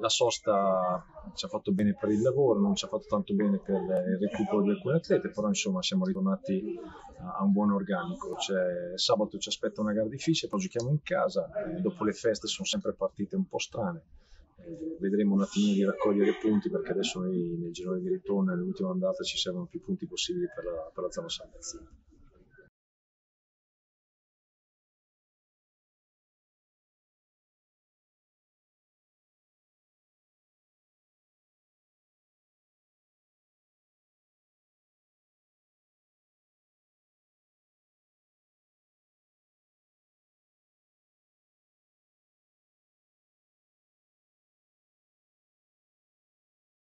La sosta ci ha fatto bene per il lavoro, non ci ha fatto tanto bene per il recupero di alcune atlete, però insomma siamo ritornati a un buon organico. Sabato ci aspetta una gara difficile, poi giochiamo in casa, dopo le feste sono sempre partite un po' strane. Vedremo un attimino di raccogliere punti, perché adesso noi nel girone di ritorno e nell'ultima andata ci servono più punti possibili per la zona salvezza.